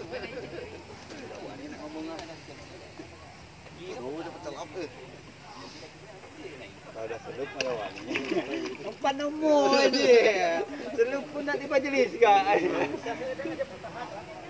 Ini nak ngomong ah. Oh, dapat telap eh. Kalau dah selup melawan. Empat nombor dia. Selup pun nak dimajelis kan.